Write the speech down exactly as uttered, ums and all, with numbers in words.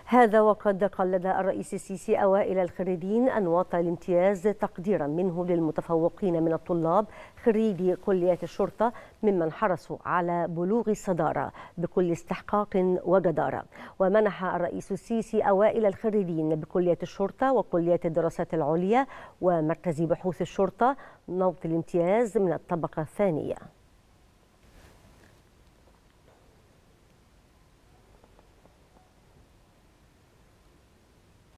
هذا وقد قلد الرئيس السيسي أوائل الخريجين أنواط الامتياز تقديرا منه للمتفوقين من الطلاب خريجي كليات الشرطة ممن حرصوا على بلوغ الصدارة بكل استحقاق وجدارة. ومنح الرئيس السيسي أوائل الخريجين بكليات الشرطة وكليات الدراسات العليا ومركز بحوث الشرطة نوط الامتياز من الطبقة الثانية.